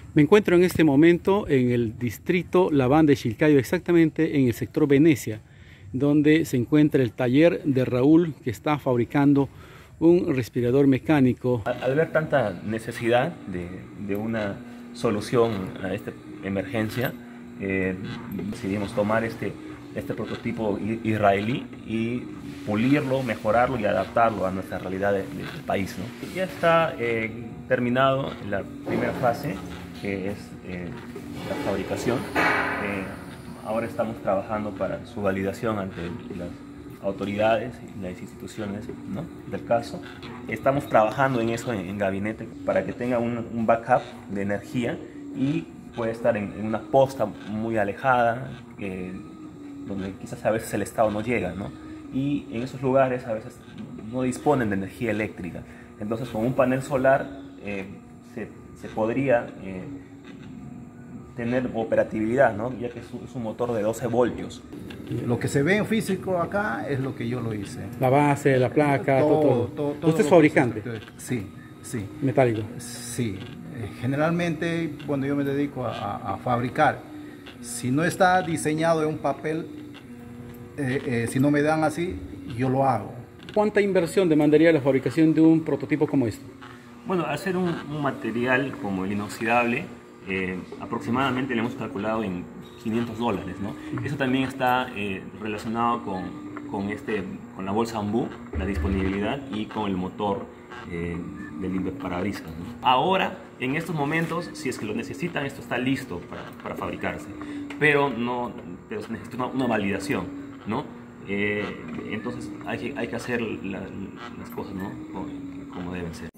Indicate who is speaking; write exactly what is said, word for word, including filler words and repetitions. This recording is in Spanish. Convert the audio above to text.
Speaker 1: Me encuentro en este momento en el distrito Labán de Chilcayo, exactamente en el sector Venecia, donde se encuentra el taller de Raúl, que está fabricando un respirador mecánico.
Speaker 2: Al ver tanta necesidad de, de una solución a esta emergencia, eh, decidimos tomar este, este prototipo israelí y pulirlo, mejorarlo y adaptarlo a nuestra realidad del de, de país, ¿no? Ya está eh, terminado la primera fase, que es eh, la fabricación. Eh, ahora estamos trabajando para su validación ante las autoridades y las instituciones, ¿no?, del caso. Estamos trabajando en eso en, en gabinete para que tenga un, un backup de energía y puede estar en, en una posta muy alejada, eh, donde quizás a veces el Estado no llega, ¿no? Y en esos lugares a veces no disponen de energía eléctrica. Entonces con un panel solar eh, se, se podría eh, tener operatividad, ¿no?, ya que es un, es un motor de doce voltios.
Speaker 3: Lo que se ve en físico acá es lo que yo lo hice.
Speaker 1: La base, la placa, todo. todo, todo.
Speaker 3: todo
Speaker 1: ¿Usted es fabricante?
Speaker 3: Sí, sí.
Speaker 1: ¿Metálico?
Speaker 3: Sí. Generalmente cuando yo me dedico a, a fabricar, si no está diseñado en un papel, eh, eh, si no me dan así, yo lo hago.
Speaker 1: ¿Cuánta inversión demandaría la fabricación de un prototipo como este?
Speaker 2: Bueno, hacer un, un material como el inoxidable, eh, aproximadamente le hemos calculado en quinientos dólares, ¿no? Eso también está eh, relacionado con, con, este, con la bolsa bambú, la disponibilidad, y con el motor eh, del limpiaparabrisas, ¿no? Ahora, en estos momentos, si es que lo necesitan, esto está listo para, para fabricarse, pero, no, pero se necesita una, una validación, ¿no? Eh, entonces hay que, hay que hacer la, las cosas, ¿no?, como, como deben ser.